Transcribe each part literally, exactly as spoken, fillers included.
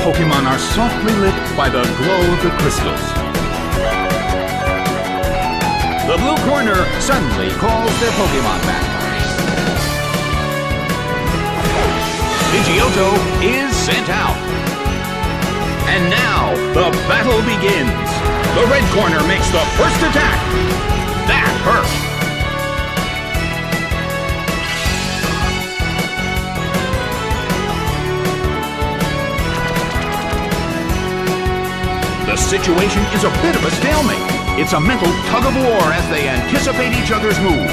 Pokemon are softly lit by the glow of the crystals. The blue corner suddenly calls their Pokemon back. Pidgeotto is sent out. And now, the battle begins. The red corner makes the first attack. That hurt. The situation is a bit of a stalemate. It's a mental tug-of-war as they anticipate each other's move.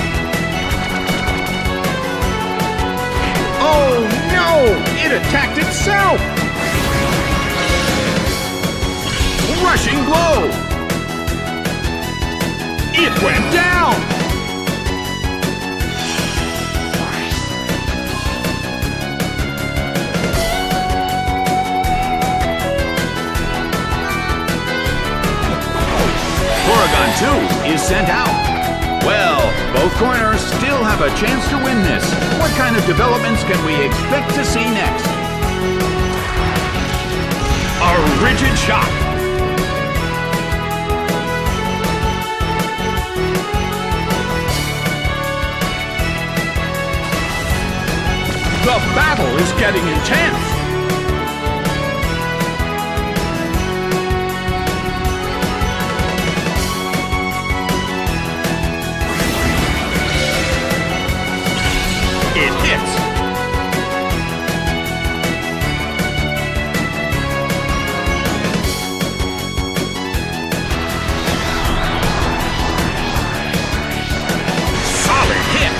Oh no! It attacked itself! Rushing blow! It went down! Porygon two is sent out. Well, both corners still have a chance to win this. What kind of developments can we expect to see next? A rigid shock. The battle is getting intense. It hits. Solid hit.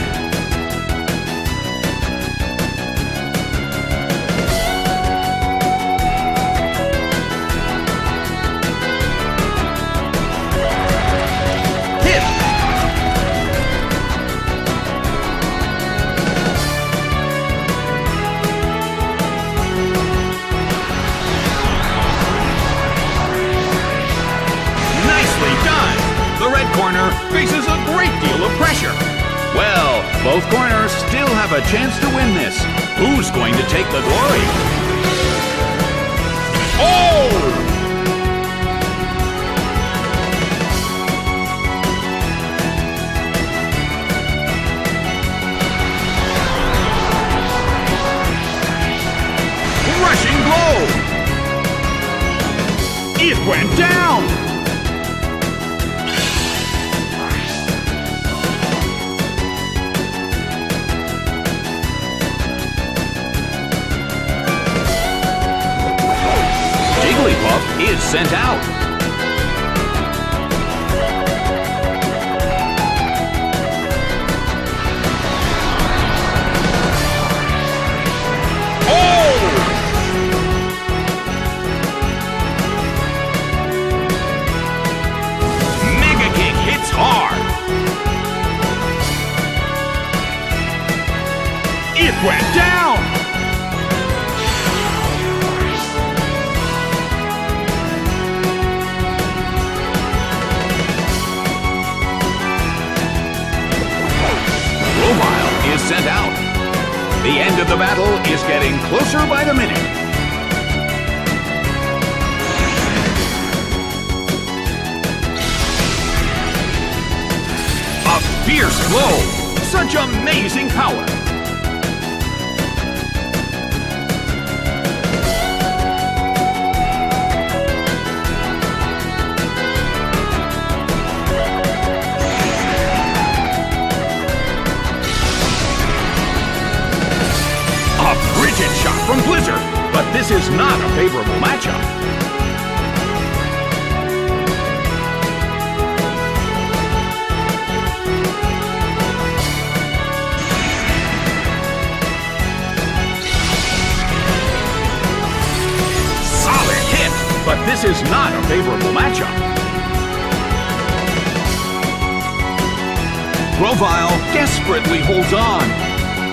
Corner faces a great deal of pressure. Well, both corners still have a chance to win this. Who's going to take the glory? Oh! Rushing blow! It went down! Jigglypuff is sent out. Oh! Mega Kick hits hard. It went down. Is sent out. The end of the battle is getting closer by the minute. A fierce blow! Such amazing power! Shot from Blizzard, but this is not a favorable matchup. Solid hit, but this is not a favorable matchup. Grovyle desperately holds on.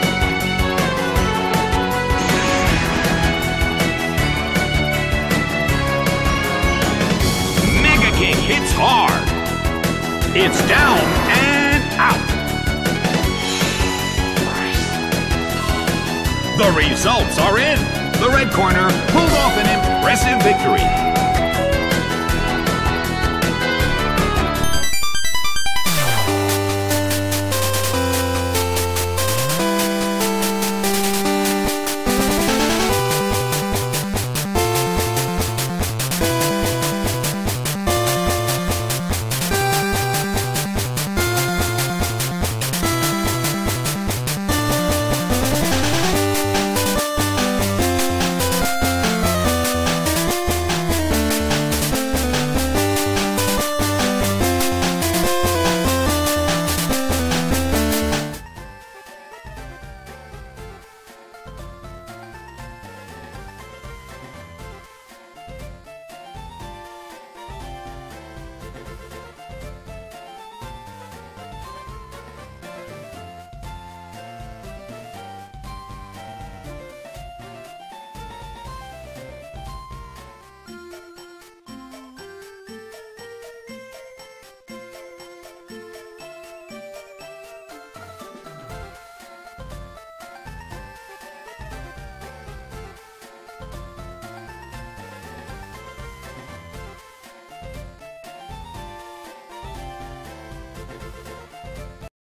Hits hard. It's down and out. The results are in. the red corner pulled off an impressive victory.